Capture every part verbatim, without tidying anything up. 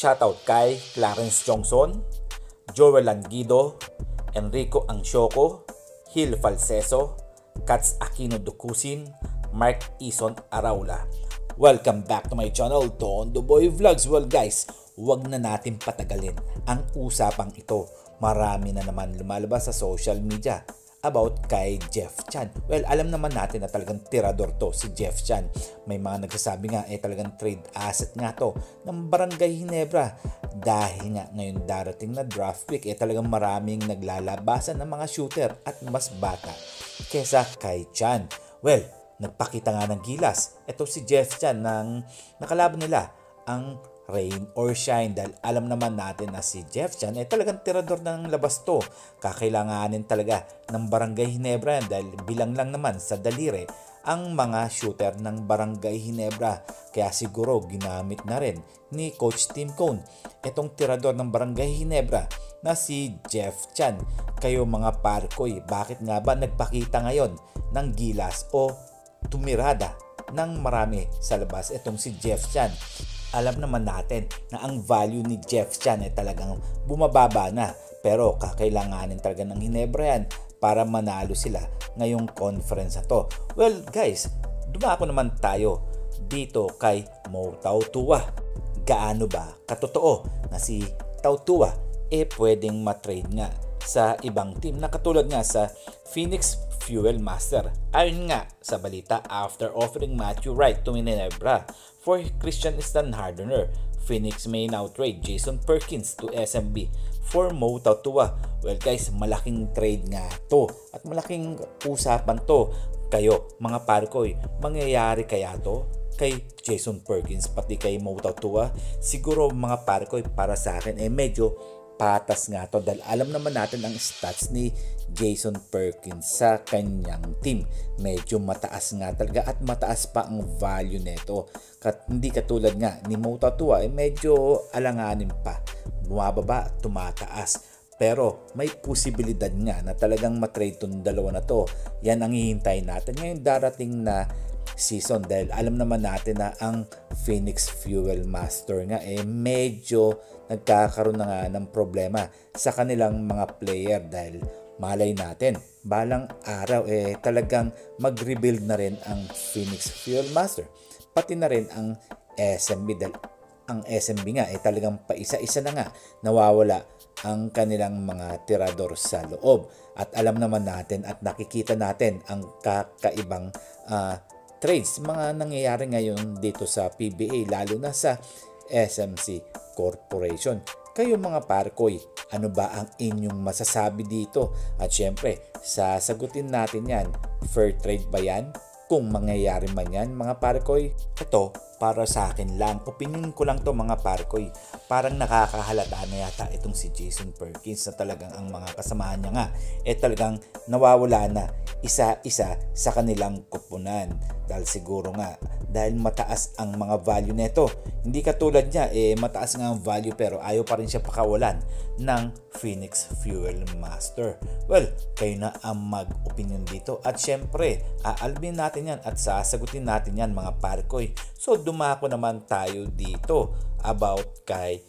shoutout kay Clarence Johnson, Joel Languido, Enrico Ansioco, Hil Falseso, Katz Aquino Ducusin, Mark Ison Araula. Welcome back to my channel, Tondo Boy Vlogs. Well guys, huwag na natin patagalin ang usapang ito. Marami na naman lumalabas sa social media about kay Jeff Chan. Well, alam naman natin na talagang tirador to si Jeff Chan. May mga nagsasabi nga eh talagang trade asset nga to ng Barangay Ginebra. Dahil nga ngayon darating na draft week eh talagang maraming naglalabasan ng mga shooter at mas bata kesa kay Chan. Well, nagpakita nga ng gilas ito si Jeff Chan ng nakalaban nila ang rain or shine, dahil alam naman natin na si Jeff Chan ay eh, talagang tirador ng labas to. Kakailanganin talaga ng Barangay Ginebra yan dahil bilang lang naman sa daliri ang mga shooter ng Barangay Ginebra. Kaya siguro ginamit na rin ni Coach Tim Cone itong tirador ng Barangay Ginebra na si Jeff Chan. Kayo mga parkoy, bakit nga ba nagpakita ngayon ng gilas o tumirada ng marami sa labas itong si Jeff Chan? Alam naman natin na ang value ni Jeff Chan ay talagang bumababa na, pero kakailanganin talaga ng Ginebra yan para manalo sila ngayong conference na to. Well guys, dumako naman tayo dito kay Mo Tautua. Gaano ba katotoo na si Tautua eh pwedeng matrade nga sa ibang team na katulad nga sa Phoenix Fuel Master? Ayon nga sa balita, after offering Matthew Wright to Ginebra for Christian Standhardener, Phoenix may now trade Jason Perkins to S M B for Mo Tautua. Well guys, malaking trade nga to at malaking usapan to. Kayo mga parkoy, mangyayari kaya to kay Jason Perkins pati kay Mo Tautua? Siguro mga parkoy, para sa akin eh medyo patas nga to, dahil alam naman natin ang stats ni Jason Perkins sa kanyang team. Medyo mataas nga talaga at mataas pa ang value nito. Kat, hindi katulad nga ni Mo Tautua, eh, medyo alanganin pa. Bumababa, tumataas. Pero may posibilidad nga na talagang matrade itong dalawa na to. Yan ang hihintay natin ngayon darating na season, dahil alam naman natin na ang Phoenix Fuel Master nga eh medyo nagkakaroon na nga ng problema sa kanilang mga player, dahil malay natin balang araw eh talagang mag-rebuild na rin ang Phoenix Fuel Master pati na rin ang S M B, dahil ang S M B nga eh talagang paisa-isa na nga nawawala ang kanilang mga tirador sa loob. At alam naman natin at nakikita natin ang kakaibang uh, trades mga nangyayari ngayon dito sa P B A, lalo na sa S M C Corporation. Kayo mga parkoy, ano ba ang inyong masasabi dito? At syempre, sasagutin natin yan. Fair trade ba yan? Kung mangyayari man yan mga parkoy? Ito, para sa akin lang, opinion ko lang to mga parkoy. Parang nakakahalata na yata itong si Jason Perkins na talagang ang mga kasamahan niya nga eh talagang nawawala na isa-isa sa kanilang kupunan. Dahil siguro nga, dahil mataas ang mga value neto. Hindi katulad niya, eh mataas nga ang value pero ayaw pa rin siya pakawalan ng Phoenix Fuel Master. Well, kayo na ang mag-opinion dito. At syempre, aalbin natin yan at sasagutin natin yan mga parkoy. So, dumako naman tayo dito about kay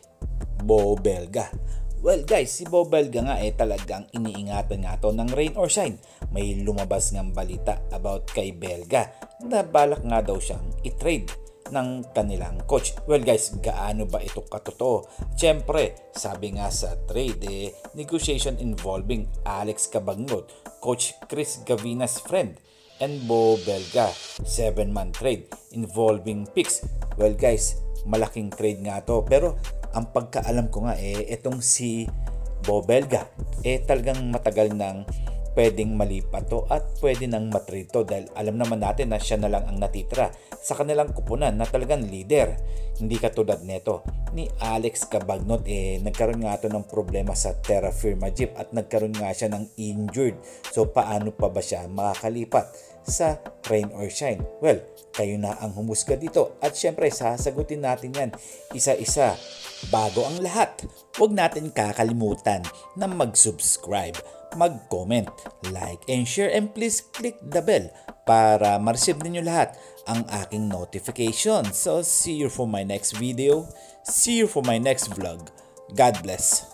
Bo Belga. Well guys, si Bo Belga nga eh talagang iniingatan nga to ng rain or shine. May lumabas ng balita about kay Belga na balak nga daw siyang i-trade ng kanilang coach. Well guys, gaano ba ito katotoo? Siyempre, sabi nga sa trade eh, negotiation involving Alex Cabagnot, Coach Chris Gavina's friend, and Bo Belga, seven man trade involving picks. Well guys, malaking trade nga to, pero ang pagkaalam ko nga eh itong si Bo Belga eh talagang matagal nang pwedeng malipat to at pwede nang matrade to, dahil alam naman natin na siya na lang ang natitira sa kanilang kupunan na talagang leader. Hindi katulad nito ni Alex Cabagnot eh nagkaroon nga to ng problema sa Terra Firma Jeep at nagkaroon nga siya ng injured. So paano pa ba siya makakalipat sa rain or shine? Well, kayo na ang humusga dito at syempre sasagutin natin yan isa-isa. Bago ang lahat, huwag natin kakalimutan na mag-subscribe, mag-comment, like, and share, and please click the bell para ma-receive ninyo lahat ang aking notification. So, see you for my next video. See you for my next vlog. God bless.